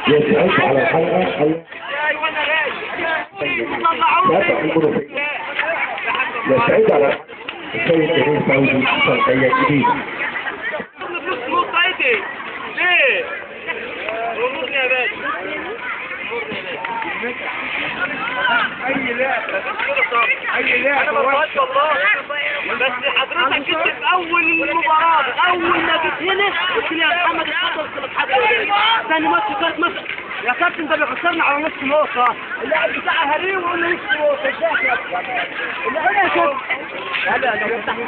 يسعد على الحلقة يسعد على السيد كريم فوزي صنعية جديدة. ليه؟ وروني يا باشا. اي لعبه انا ما بقاش والله، بس حضرتك انت في اول المباراه اول ما جيت هنا قلت لي يا محمد اتفضل تتحدى ثاني ماتش ثالث ماتش يا كابتن ده بيخسرنا على نص نقطه. اللاعب بتاع هريم وقول له نص نقطه ازاي يا كابتن؟ اللي هنا يا كابتن لا لو فتحت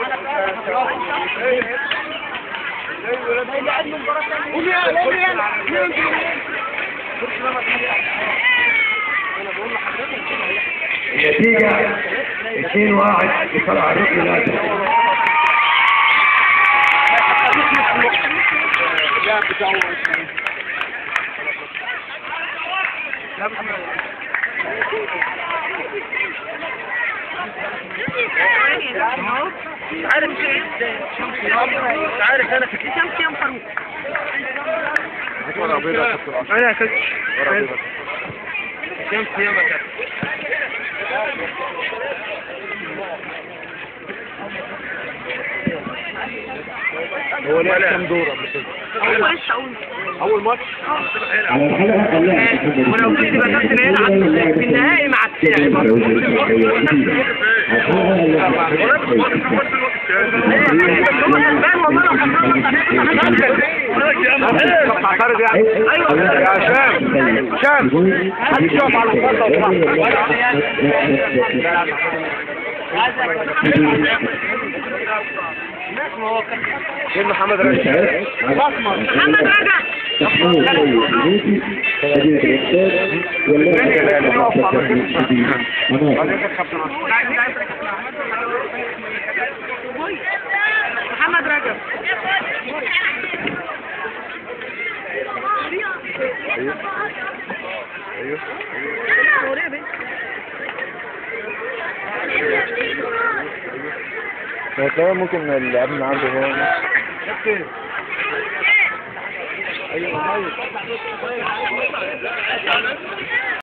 النتيجة 2-1 لصالح الركن الأزرق. عارف ايه؟ عارف انا في كام يوم خروف انا كنت كام يوم هو لعب كام دور قبل كده؟ أول ماتش؟ على الحلقة ولو كنت بكابتن هيلعب في النهائي مع الساعة شام هتشوف على الخطة فين محمد رجع؟ محمد رجع محمد رجب ايوه ممكن اللي قبل عنده هو ايوه